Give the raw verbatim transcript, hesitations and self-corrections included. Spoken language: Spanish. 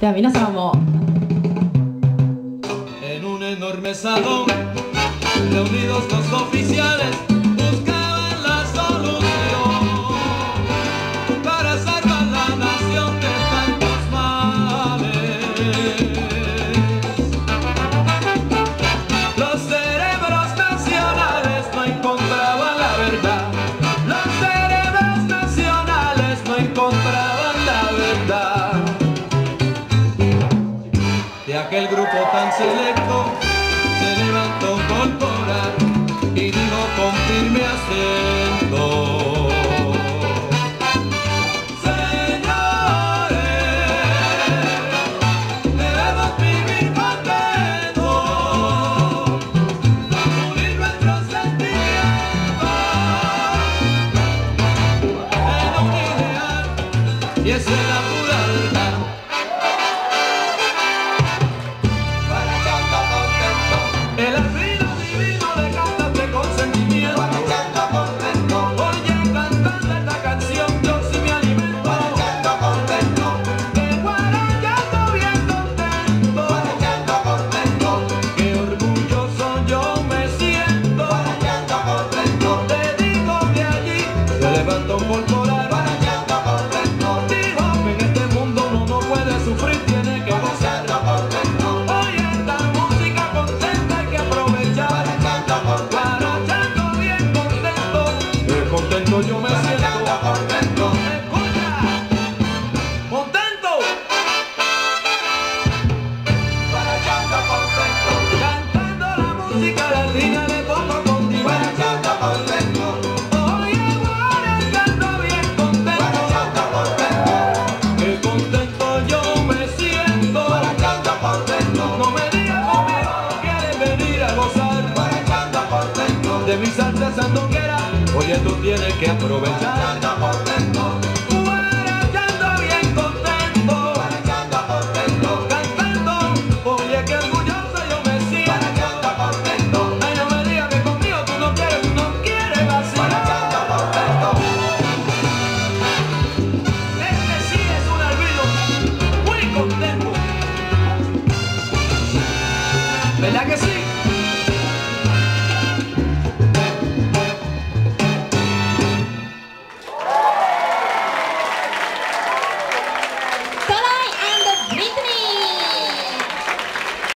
では皆さんも En un enorme salón, reunidos los oficiales, buscaban la solución para salvar la nación de tantos males. Los cerebros nacionales no encontraban la verdad. Los cerebros nacionales no encontraban la verdad. De aquel grupo tan selecto se levantó corporal y dijo con firme acento: señores, debemos vivir contentos, unir nuestros sentimientos en un ideal, y esa es la pura verdad. El albino divino le cantaste con sentimiento. Marchando contento. Oye, cantando esta canción, yo sí me alimento. Marchando contento. De guarachando bien contento. Marchando contento. Qué orgulloso yo me siento. Marchando contento. Te digo de allí, se levantó un corporal. Marchando contento. Dijo que en este mundo uno no puede sufrir, tiene que gozar. Contento yo me siento, contento, escucha, contento, marchando contento, cantando la música latina le pongo contigo, marchando contento, oye, marchando bien contento, marchando contento, que contento yo me siento, marchando contento, no me digas conmigo, quieren venir a gozar, marchando contento, de mi salsa sandunguera. Oye, tú tienes que aprovechar.